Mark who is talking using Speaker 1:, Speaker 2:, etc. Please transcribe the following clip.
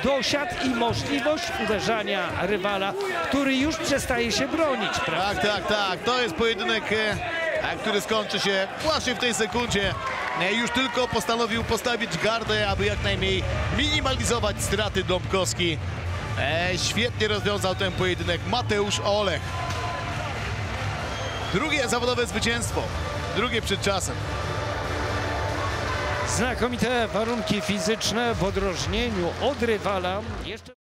Speaker 1: dosiad i możliwość uderzania rywala, który już przestaje się bronić. Prawda?
Speaker 2: Tak. To jest pojedynek, który skończy się właśnie w tej sekundzie. Już tylko postanowił postawić gardę, aby jak najmniej minimalizować straty Dąbrowski. Świetnie rozwiązał ten pojedynek Mateusz Olech. Drugie zawodowe zwycięstwo, drugie przed czasem.
Speaker 1: Znakomite warunki fizyczne w odróżnieniu od rywala.